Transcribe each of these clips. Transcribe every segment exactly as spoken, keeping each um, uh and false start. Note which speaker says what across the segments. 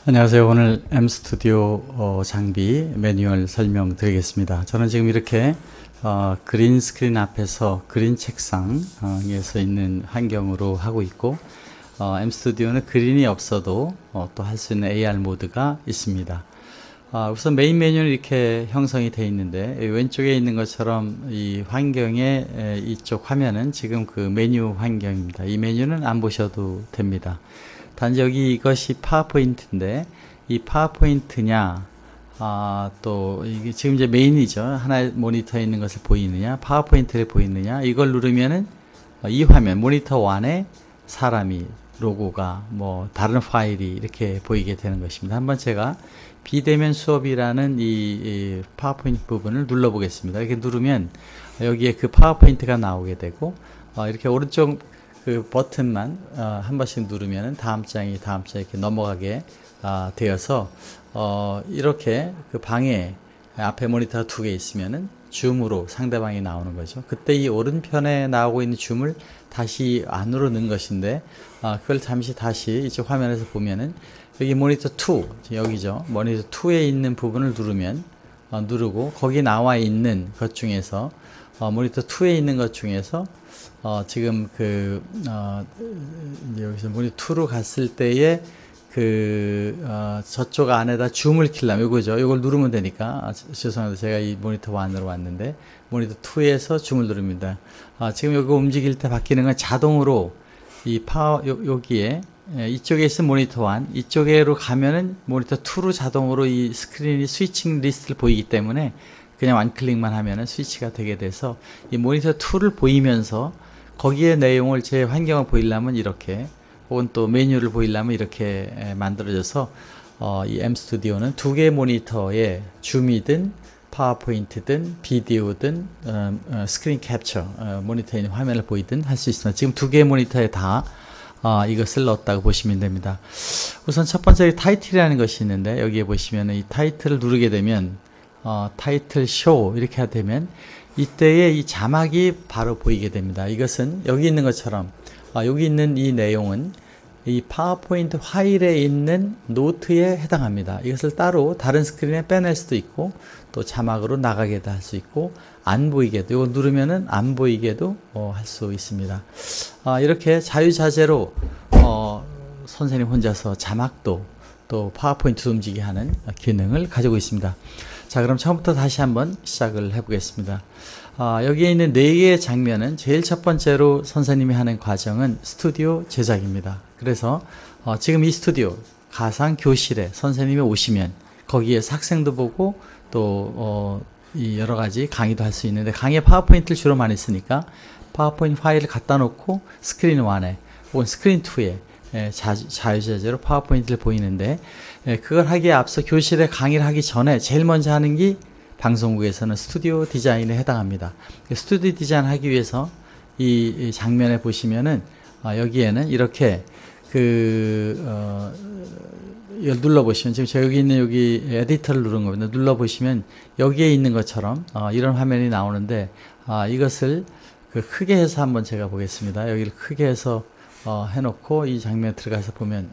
Speaker 1: 안녕하세요. 오늘 엠스튜디오 어, 장비 매뉴얼 설명드리겠습니다. 저는 지금 이렇게 어, 그린 스크린 앞에서 그린 책상에서 있는 환경으로 하고 있고, 어, 엠스튜디오는 그린이 없어도 어, 또 할 수 있는 에이알 모드가 있습니다. 어, 우선 메인 메뉴는 이렇게 형성이 되어 있는데, 왼쪽에 있는 것처럼 이 환경의 에, 이쪽 화면은 지금 그 메뉴 환경입니다. 이 메뉴는 안 보셔도 됩니다. 단지 여기 이것이 파워포인트인데, 이 파워포인트냐, 아, 또 이게 지금 이제 메인이죠. 하나의 모니터에 있는 것을 보이느냐, 파워포인트를 보이느냐, 이걸 누르면은 이 화면 모니터 일에 사람이, 로고가, 뭐 다른 파일이 이렇게 보이게 되는 것입니다. 한번 제가 비대면 수업이라는 이, 이 파워포인트 부분을 눌러 보겠습니다. 이렇게 누르면 여기에 그 파워포인트가 나오게 되고, 어, 이렇게 오른쪽 그 버튼만 어, 한 번씩 누르면 다음 장이 다음 장에 이렇게 넘어가게 어, 되어서 어, 이렇게 그 방에 앞에 모니터가 두 개 있으면은 줌으로 상대방이 나오는 거죠. 그때 이 오른편에 나오고 있는 줌을 다시 안으로 넣은 것인데, 어, 그걸 잠시 다시 이쪽 화면에서 보면은 여기 모니터 투, 여기죠. 모니터 투에 있는 부분을 누르면 어, 누르고 거기 나와 있는 것 중에서 어, 모니터 투에 있는 것 중에서 어, 지금 그, 어, 이제 여기서 모니터 투로 갔을 때에 그, 어, 저쪽 안에다 줌을 키려면 요거죠. 요걸 누르면 되니까. 아, 죄송합니다. 제가 이 모니터 일으로 왔는데, 모니터 투에서 줌을 누릅니다. 아, 지금 요거 움직일 때 바뀌는 건 자동으로 이 파워, 요, 여기에, 예, 이쪽에 있으면 모니터 일, 이쪽으로 가면은 모니터 투로 자동으로 이 스크린이 스위칭 리스트를 보이기 때문에 그냥 완클릭만 하면은 스위치가 되게 돼서 이 모니터 투를 보이면서 거기에 내용을 제 환경을 보이려면 이렇게, 혹은 또 메뉴를 보이려면 이렇게 만들어져서 어, 이 엠스튜디오는 두 개의 모니터에 줌이든 파워포인트든 비디오든 어, 어, 스크린 캡처, 어, 모니터에 있는 화면을 보이든 할 수 있습니다. 지금 두 개의 모니터에 다 어, 이것을 넣었다고 보시면 됩니다. 우선 첫 번째 타이틀이라는 것이 있는데, 여기에 보시면 이 타이틀을 누르게 되면 어, 타이틀 쇼 이렇게 하게 되면 이때에 이 자막이 바로 보이게 됩니다. 이것은 여기 있는 것처럼 아, 여기 있는 이 내용은 이 파워포인트 파일에 있는 노트에 해당합니다. 이것을 따로 다른 스크린에 빼낼 수도 있고, 또 자막으로 나가게도 할 수 있고, 안 보이게도, 이거 누르면은 안 보이게도 어, 할 수 있습니다. 아, 이렇게 자유자재로 어, 선생님 혼자서 자막도 또 파워포인트 움직이게 하는 기능을 가지고 있습니다. 자, 그럼 처음부터 다시 한번 시작을 해보겠습니다. 아, 여기에 있는 네 개의 장면은 제일 첫 번째로 선생님이 하는 과정은 스튜디오 제작입니다. 그래서 어, 지금 이 스튜디오 가상 교실에 선생님이 오시면 거기에서 학생도 보고 또 어, 이 여러 가지 강의도 할 수 있는데, 강의에 파워포인트를 주로 많이 쓰니까 파워포인트 파일을 갖다 놓고 스크린 일에 혹은 스크린 투에 예, 자, 자유자재로 파워포인트를 보이는데, 예, 그걸 하기에 앞서 교실에 강의를 하기 전에 제일 먼저 하는 게 방송국에서는 스튜디오 디자인에 해당합니다. 스튜디오 디자인 하기 위해서 이, 이 장면에 보시면은 아, 여기에는 이렇게 그 어, 이걸 눌러보시면, 지금 저 여기 있는 여기 에디터를 누른 겁니다. 눌러보시면 여기에 있는 것처럼 어, 이런 화면이 나오는데, 아, 이것을 그 크게 해서 한번 제가 보겠습니다. 여기를 크게 해서 어, 해놓고 이 장면에 들어가서 보면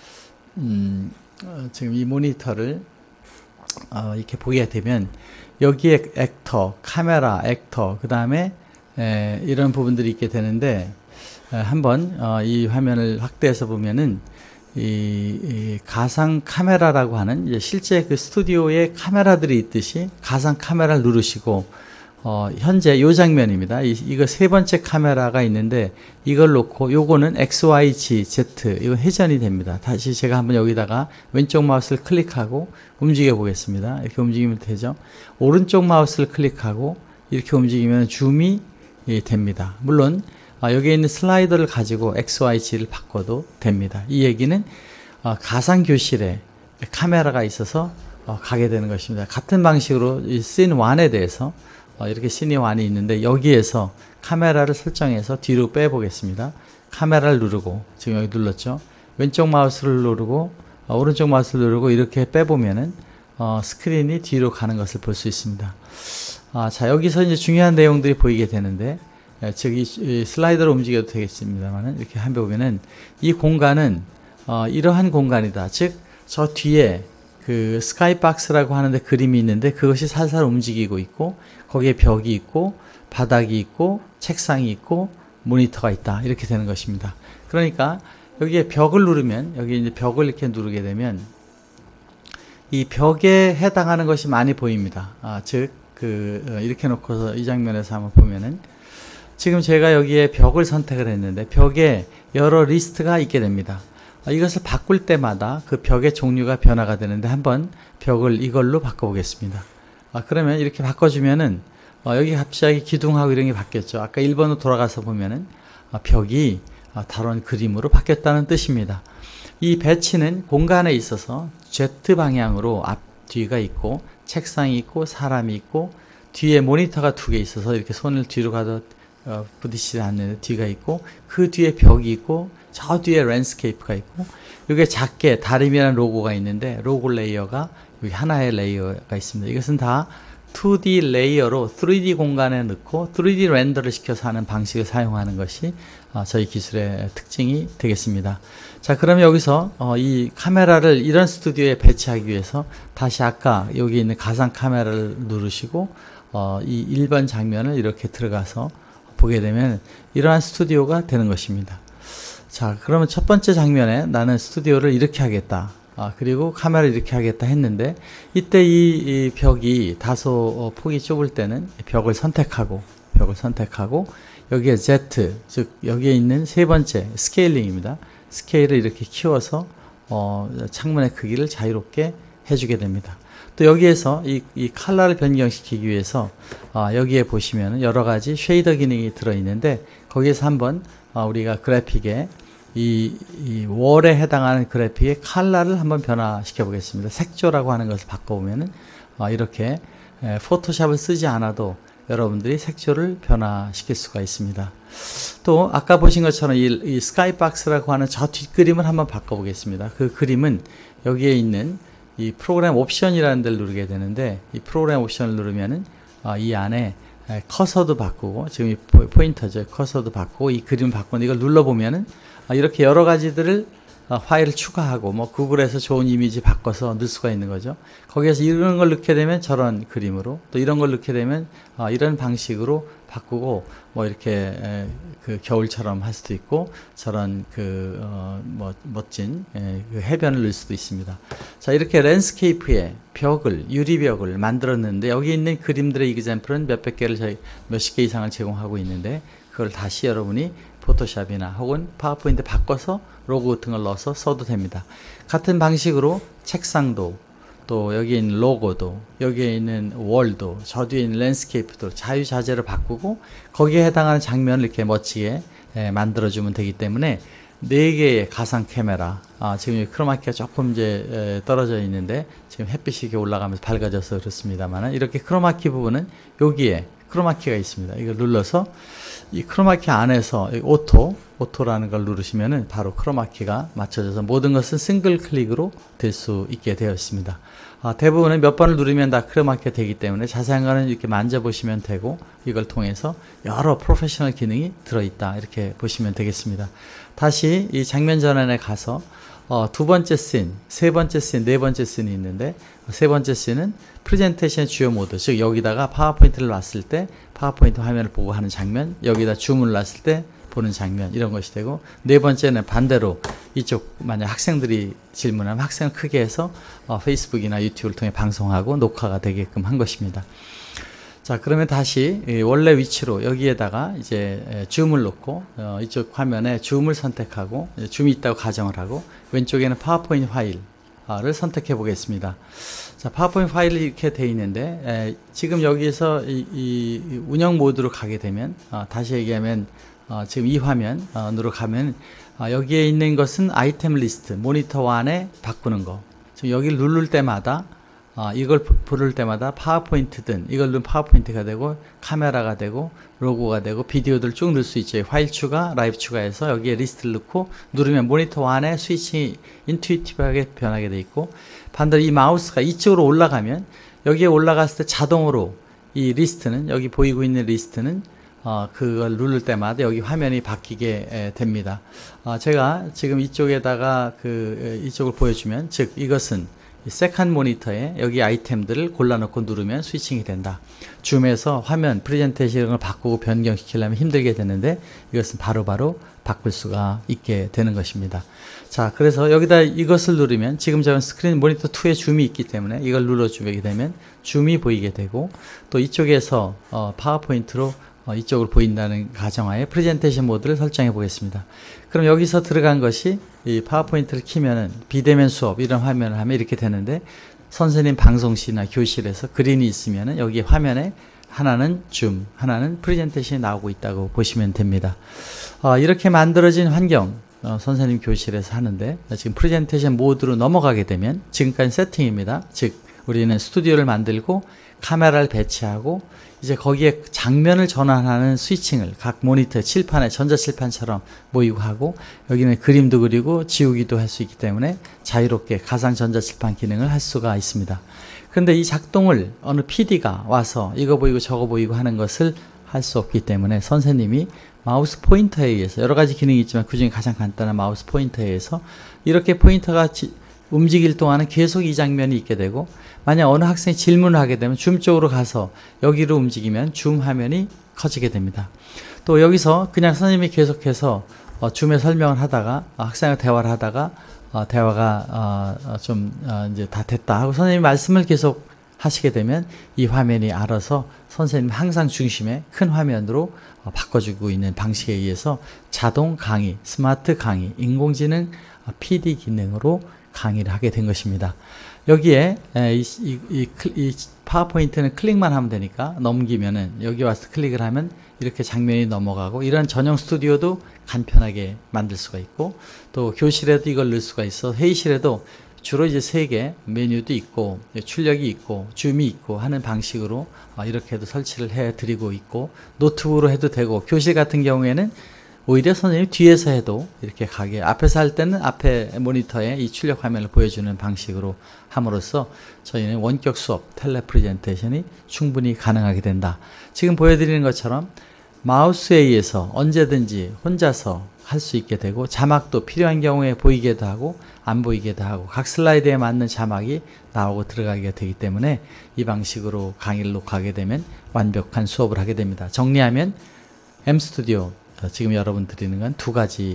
Speaker 1: 음, 어, 지금 이 모니터를 어, 이렇게 보게 되면 여기에 액터, 카메라, 액터, 그 다음에 이런 부분들이 있게 되는데, 에, 한번 어, 이 화면을 확대해서 보면은 이, 이 가상 카메라라고 하는, 이제 실제 그 스튜디오에 카메라들이 있듯이 가상 카메라를 누르시고, 어, 현재 이 장면입니다. 이, 이거 세 번째 카메라가 있는데, 이걸 놓고 요거는 엑스, 와이, 지, 제트, 이거 회전이 됩니다. 다시 제가 한번 여기다가 왼쪽 마우스를 클릭하고 움직여 보겠습니다. 이렇게 움직이면 되죠. 오른쪽 마우스를 클릭하고 이렇게 움직이면 줌이 예, 됩니다. 물론 아, 여기에 있는 슬라이더를 가지고 엑스, 와이, 지를 바꿔도 됩니다. 이 얘기는 어, 가상교실에 카메라가 있어서 어, 가게 되는 것입니다. 같은 방식으로 이 씬 일에 대해서 어, 이렇게 씬 일이 있는데, 여기에서 카메라를 설정해서 뒤로 빼보겠습니다. 카메라를 누르고, 지금 여기 눌렀죠. 왼쪽 마우스를 누르고 어, 오른쪽 마우스를 누르고 이렇게 빼보면은 어, 스크린이 뒤로 가는 것을 볼 수 있습니다. 아, 자, 여기서 이제 중요한 내용들이 보이게 되는데, 예, 즉 이 슬라이더로 움직여도 되겠습니다만, 이렇게 한번 보면은 이 공간은 어, 이러한 공간이다. 즉 저 뒤에 그 스카이박스라고 하는데 그림이 있는데 그것이 살살 움직이고 있고 거기에 벽이 있고 바닥이 있고 책상이 있고 모니터가 있다 이렇게 되는 것입니다. 그러니까 여기에 벽을 누르면 여기 이제 벽을 이렇게 누르게 되면 이 벽에 해당하는 것이 많이 보입니다. 아, 즉, 그, 이렇게 놓고서 이 장면에서 한번 보면은 지금 제가 여기에 벽을 선택을 했는데 벽에 여러 리스트가 있게 됩니다. 아, 이것을 바꿀 때마다 그 벽의 종류가 변화가 되는데 한번 벽을 이걸로 바꿔보겠습니다. 아, 그러면 이렇게 바꿔주면은 어, 여기 갑자기 기둥하고 이런 게 바뀌었죠. 아까 일 번으로 돌아가서 보면은 아, 벽이 아, 다른 그림으로 바뀌었다는 뜻입니다. 이 배치는 공간에 있어서 Z 방향으로 앞, 뒤가 있고 책상이 있고 사람이 있고 뒤에 모니터가 두 개 있어서 이렇게 손을 뒤로 가도 어, 부딪히지 않는 뒤가 있고 그 뒤에 벽이 있고 저 뒤에 랜드스케이프가 있고 여기에 작게 다림이라는 로고가 있는데 로고 레이어가 여기 하나의 레이어가 있습니다. 이것은 다 투 디 레이어로 쓰리 디 공간에 넣고 쓰리 디 렌더를 시켜서 하는 방식을 사용하는 것이 어, 저희 기술의 특징이 되겠습니다. 자, 그러면 여기서 어, 이 카메라를 이런 스튜디오에 배치하기 위해서 다시 아까 여기 있는 가상 카메라를 누르시고 어, 이 일 번 장면을 이렇게 들어가서 보게 되면 이러한 스튜디오가 되는 것입니다. 자, 그러면 첫 번째 장면에 나는 스튜디오를 이렇게 하겠다. 아, 그리고 카메라를 이렇게 하겠다 했는데 이때 이, 이 벽이 다소 어, 폭이 좁을 때는 벽을 선택하고 벽을 선택하고 여기에 Z, 즉 여기에 있는 세 번째 스케일링입니다. 스케일을 이렇게 키워서 어, 창문의 크기를 자유롭게 해주게 됩니다. 또 여기에서 이, 이 컬러를 변경시키기 위해서 어, 여기에 보시면 여러 가지 쉐이더 기능이 들어있는데 거기에서 한번 어, 우리가 그래픽에 이, 이 월에 해당하는 그래픽의 컬러를 한번 변화시켜 보겠습니다. 색조라고 하는 것을 바꿔보면은 어, 이렇게 에, 포토샵을 쓰지 않아도 여러분들이 색조를 변화시킬 수가 있습니다. 또 아까 보신 것처럼 이, 이 스카이박스라고 하는 저 뒷그림을 한번 바꿔보겠습니다. 그 그림은 여기에 있는 이 프로그램 옵션이라는 데를 누르게 되는데 이 프로그램 옵션을 누르면은 어, 이 안에 에, 커서도 바꾸고 지금 이 포인터죠. 커서도 바꾸고 이 그림을 바꾸는데 이걸 눌러보면은 어, 이렇게 여러 가지들을 어, 파일을 추가하고 뭐 구글에서 좋은 이미지 바꿔서 넣을 수가 있는 거죠. 거기에서 이런 걸 넣게 되면 저런 그림으로 또 이런 걸 넣게 되면 어, 이런 방식으로 바꾸고 뭐 이렇게 에, 그 겨울처럼 할 수도 있고 저런 그 어, 뭐 멋진 에, 그 해변을 넣을 수도 있습니다. 자, 이렇게 랜드스케이프에 벽을 유리벽을 만들었는데 여기 있는 그림들의 이그젬플은 몇백 개를 저희 몇십 개 이상을 제공하고 있는데 그걸 다시 여러분이 포토샵이나 혹은 파워포인트 바꿔서 로고 같은 걸 넣어서 써도 됩니다. 같은 방식으로 책상도 또 여기에 있는 로고도 여기에 있는 월도 저 뒤에 있는 랜드스케이프도 자유자재로 바꾸고 거기에 해당하는 장면을 이렇게 멋지게 예, 만들어주면 되기 때문에 네 개의 가상 카메라 아, 지금 크로마키가 조금 이제 에, 떨어져 있는데 지금 햇빛이 이렇게 올라가면서 밝아져서 그렇습니다만 이렇게 크로마키 부분은 여기에 크로마키가 있습니다. 이걸 눌러서 이 크로마키 안에서 오토, 오토라는 걸 누르시면은 바로 크로마키가 맞춰져서 모든 것은 싱글 클릭으로 될 수 있게 되어 있습니다. 아, 대부분은 몇 번을 누르면 다 크로마키가 되기 때문에 자세한 거는 이렇게 만져보시면 되고 이걸 통해서 여러 프로페셔널 기능이 들어있다 이렇게 보시면 되겠습니다. 다시 이 장면 전환에 가서 어, 두 번째 씬, 세 번째 씬, 네 번째 씬이 있는데 세 번째 씬은 프레젠테이션의 주요 모드, 즉 여기다가 파워포인트를 놨을 때 파워포인트 화면을 보고 하는 장면, 여기다 줌을 놨을 때 보는 장면 이런 것이 되고 네 번째는 반대로 이쪽 만약 학생들이 질문하면 학생을 크게 해서 어, 페이스북이나 유튜브를 통해 방송하고 녹화가 되게끔 한 것입니다. 자, 그러면 다시 원래 위치로 여기에다가 이제 줌을 놓고 어, 이쪽 화면에 줌을 선택하고 줌이 있다고 가정을 하고 왼쪽에는 파워포인트 파일을 선택해 보겠습니다. 자, 파워포인트 파일이 이렇게 되어 있는데 에, 지금 여기에서 이, 이 운영 모드로 가게 되면 어, 다시 얘기하면 어, 지금 이 화면으로 가면 어, 여기에 있는 것은 아이템 리스트 모니터 안에 바꾸는 거. 지금 여기를 누를 때마다 어, 이걸 부를 때마다 파워포인트든 이걸 누르면 파워포인트가 되고 카메라가 되고 로고가 되고 비디오들 쭉 넣을 수 있죠. 파일 추가, 라이브 추가해서 여기에 리스트를 넣고 누르면 모니터 안에 스위칭이 인투이티브하게 변하게 돼 있고 반대로 이 마우스가 이쪽으로 올라가면 여기에 올라갔을 때 자동으로 이 리스트는 여기 보이고 있는 리스트는 어, 그걸 누를 때마다 여기 화면이 바뀌게 에, 됩니다. 어, 제가 지금 이쪽에다가 그 이쪽을 보여주면, 즉 이것은 세컨 모니터에 여기 아이템들을 골라놓고 누르면 스위칭이 된다. 줌에서 화면 프레젠테이션을 바꾸고 변경시키려면 힘들게 되는데 이것은 바로바로 바로 바꿀 수가 있게 되는 것입니다. 자, 그래서 여기다 이것을 누르면, 지금 저는 스크린 모니터 이에 줌이 있기 때문에 이걸 눌러주게 되면 줌이 보이게 되고, 또 이쪽에서 어, 파워포인트로 어, 이쪽으로 보인다는 가정하에 프레젠테이션 모드를 설정해 보겠습니다. 그럼 여기서 들어간 것이 이 파워포인트를 키면은 비대면 수업 이런 화면을 하면 이렇게 되는데, 선생님 방송실이나 교실에서 그린이 있으면은 여기 화면에 하나는 줌, 하나는 프레젠테이션이 나오고 있다고 보시면 됩니다. 어, 이렇게 만들어진 환경, 어, 선생님 교실에서 하는데, 지금 프레젠테이션 모드로 넘어가게 되면, 지금까지 세팅입니다. 즉 우리는 스튜디오를 만들고 카메라를 배치하고 이제 거기에 장면을 전환하는 스위칭을 각 모니터 칠판에 전자칠판처럼 모이고 하고, 여기는 그림도 그리고 지우기도 할 수 있기 때문에 자유롭게 가상 전자칠판 기능을 할 수가 있습니다. 그런데 이 작동을 어느 피디가 와서 이거 보이고 저거 보이고 하는 것을 할 수 없기 때문에 선생님이 마우스 포인터에 의해서, 여러 가지 기능이 있지만 그 중에 가장 간단한 마우스 포인터에 의해서 이렇게 포인터가 지, 움직일 동안은 계속 이 장면이 있게 되고, 만약 어느 학생이 질문을 하게 되면 줌 쪽으로 가서 여기로 움직이면 줌 화면이 커지게 됩니다. 또 여기서 그냥 선생님이 계속해서 어, 줌에 설명을 하다가 어, 학생과 대화를 하다가 어, 대화가 어, 좀 어, 이제 다 됐다 하고 선생님이 말씀을 계속 하시게 되면 이 화면이 알아서 선생님 항상 중심에 큰 화면으로 어, 바꿔주고 있는 방식에 의해서 자동 강의, 스마트 강의, 인공지능 어, 피디 기능으로 강의를 하게 된 것입니다. 여기에 이, 이, 이, 이 파워포인트는 클릭만 하면 되니까 넘기면은 여기 와서 클릭을 하면 이렇게 장면이 넘어가고, 이런 전용 스튜디오도 간편하게 만들 수가 있고, 또 교실에도 이걸 넣을 수가 있어 회의실에도 주로 이제 세 개 메뉴도 있고 출력이 있고 줌이 있고 하는 방식으로 이렇게도 설치를 해 드리고 있고, 노트북으로 해도 되고, 교실 같은 경우에는 오히려 선생님이 뒤에서 해도 이렇게 가게, 앞에서 할 때는 앞에 모니터에 이 출력 화면을 보여주는 방식으로 함으로써 저희는 원격 수업, 텔레 프레젠테이션이 충분히 가능하게 된다. 지금 보여드리는 것처럼 마우스에 의해서 언제든지 혼자서 할 수 있게 되고, 자막도 필요한 경우에 보이게도 하고 안 보이게도 하고, 각 슬라이드에 맞는 자막이 나오고 들어가게 되기 때문에 이 방식으로 강의를 녹화하게 되면 완벽한 수업을 하게 됩니다. 정리하면 엠스튜디오, 지금 여러분 드리는 건 두 가지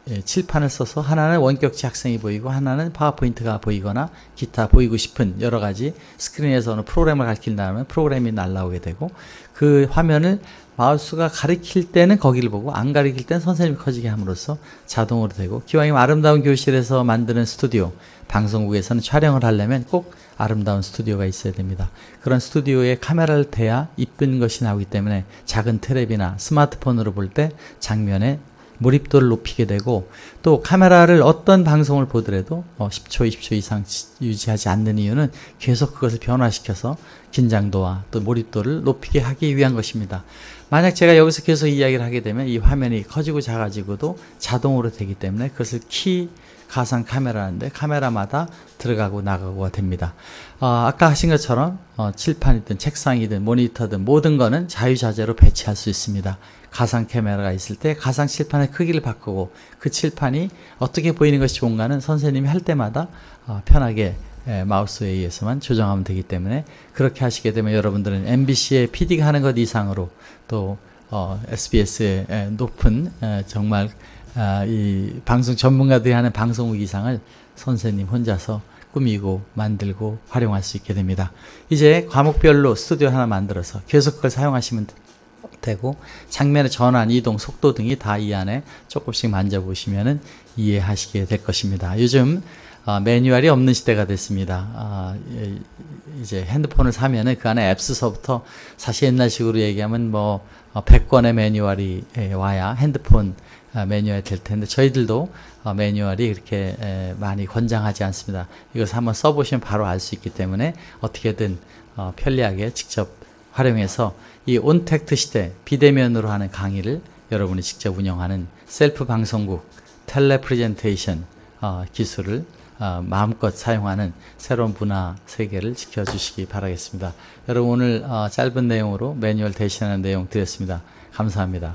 Speaker 1: 칠판을 써서, 하나는 원격지 학생이 보이고 하나는 파워포인트가 보이거나 기타 보이고 싶은 여러 가지 스크린에서 어느 프로그램을 가리킨다면 프로그램이 날라오게 되고, 그 화면을 마우스가 가리킬 때는 거기를 보고 안 가리킬 때는 선생님이 커지게 함으로써 자동으로 되고, 기왕이면 아름다운 교실에서 만드는 스튜디오, 방송국에서는 촬영을 하려면 꼭 아름다운 스튜디오가 있어야 됩니다. 그런 스튜디오에 카메라를 대야 이쁜 것이 나오기 때문에 작은 텔레비나 스마트폰으로 볼 때 장면에 몰입도를 높이게 되고, 또 카메라를 어떤 방송을 보더라도 십 초, 이십 초 이상 유지하지 않는 이유는 계속 그것을 변화시켜서 긴장도와 또 몰입도를 높이게 하기 위한 것입니다. 만약 제가 여기서 계속 이야기를 하게 되면 이 화면이 커지고 작아지고도 자동으로 되기 때문에 그것을 키 가상 카메라인데 카메라마다 들어가고 나가고가 됩니다. 어, 아까 하신 것처럼 어, 칠판이든 책상이든 모니터든 모든 거는 자유자재로 배치할 수 있습니다. 가상 카메라가 있을 때 가상 칠판의 크기를 바꾸고 그 칠판이 어떻게 보이는 것이 좋은가는 선생님이 할 때마다 어, 편하게 에, 마우스에 의해서만 조정하면 되기 때문에, 그렇게 하시게 되면 여러분들은 엠비씨의 피디가 하는 것 이상으로 또 어, 에스비에스의 에, 높은 에, 정말 아, 이 방송 전문가들이 하는 방송국 이상을 선생님 혼자서 꾸미고 만들고 활용할 수 있게 됩니다. 이제 과목별로 스튜디오 하나 만들어서 계속 그걸 사용하시면 되고, 장면의 전환, 이동, 속도 등이 다 이 안에 조금씩 만져보시면 이해하시게 될 것입니다. 요즘 어, 매뉴얼이 없는 시대가 됐습니다. 어, 이제 핸드폰을 사면은 그 안에 앱스서부터, 사실 옛날식으로 얘기하면 뭐 어, 백 권의 매뉴얼이 와야 핸드폰 어, 매뉴얼이 될 텐데, 저희들도 어, 매뉴얼이 그렇게 에, 많이 권장하지 않습니다. 이것을 한번 써보시면 바로 알 수 있기 때문에 어떻게든 어, 편리하게 직접 활용해서 이 온택트 시대, 비대면으로 하는 강의를 여러분이 직접 운영하는 셀프 방송국, 텔레 프레젠테이션 어, 기술을 어, 마음껏 사용하는 새로운 문화 세계를 지켜주시기 바라겠습니다. 여러분 오늘 어, 짧은 내용으로 매뉴얼 대신하는 내용 드렸습니다. 감사합니다.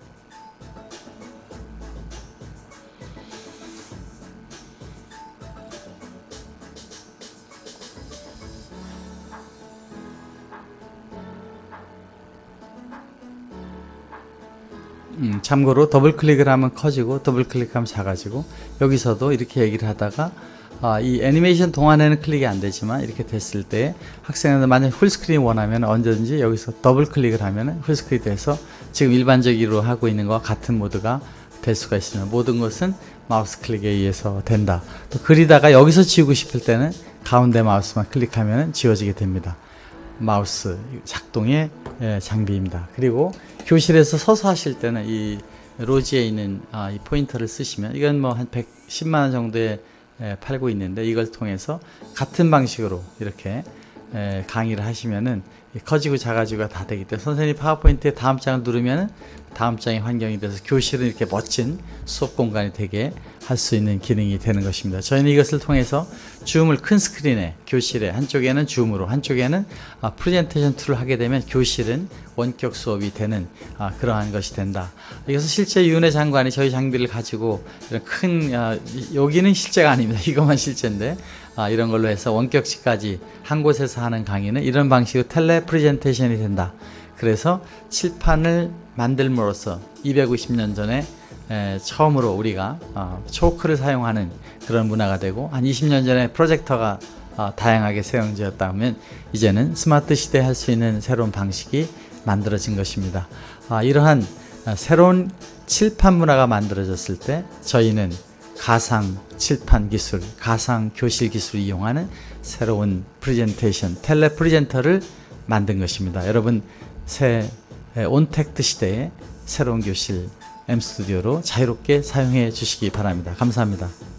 Speaker 1: 음, 참고로 더블 클릭을 하면 커지고 더블 클릭하면 작아지고, 여기서도 이렇게 얘기를 하다가 아, 이 애니메이션 동안에는 클릭이 안 되지만 이렇게 됐을 때 학생들 만약 풀스크린 원하면 언제든지 여기서 더블 클릭을 하면 풀스크린이 돼서 지금 일반적으로 하고 있는 것과 같은 모드가 될 수가 있습니다. 모든 것은 마우스 클릭에 의해서 된다. 또 그리다가 여기서 지우고 싶을 때는 가운데 마우스만 클릭하면 지워지게 됩니다. 마우스 작동의 장비입니다. 그리고 교실에서 서서 하실 때는 이 로지에 있는 아, 이 포인터를 쓰시면, 이건 뭐 한 백십만 원 정도에 에, 팔고 있는데, 이걸 통해서 같은 방식으로 이렇게 에, 강의를 하시면은 커지고 작아지고가 다 되기 때문에 선생님 파워포인트에 다음 장을 누르면은 다음 장의 환경이 돼서 교실은 이렇게 멋진 수업 공간이 되게 할 수 있는 기능이 되는 것입니다. 저희는 이것을 통해서 줌을 큰 스크린에, 교실에 한쪽에는 줌으로, 한쪽에는 아, 프레젠테이션 툴을 하게 되면 교실은 원격 수업이 되는 아, 그러한 것이 된다. 이것은 실제 유은혜 장관이 저희 장비를 가지고 이런 큰 아, 여기는 실제가 아닙니다. 이것만 실제인데 아, 이런 걸로 해서 원격식까지 한 곳에서 하는 강의는 이런 방식으로 텔레 프레젠테이션이 된다. 그래서 칠판을 만들므로써 이백오십 년 전에 에, 처음으로 우리가 어, 초크를 사용하는 그런 문화가 되고, 한 이십 년 전에 프로젝터가 어, 다양하게 사용되었다면 이제는 스마트 시대에 할 수 있는 새로운 방식이 만들어진 것입니다. 아, 이러한 아, 새로운 칠판 문화가 만들어졌을 때 저희는 가상 칠판 기술, 가상 교실 기술을 이용하는 새로운 프레젠테이션, 텔레 프레젠터를 만든 것입니다. 여러분, 새 온택트 시대의 새로운 교실 엠스튜디오로 자유롭게 사용해 주시기 바랍니다. 감사합니다.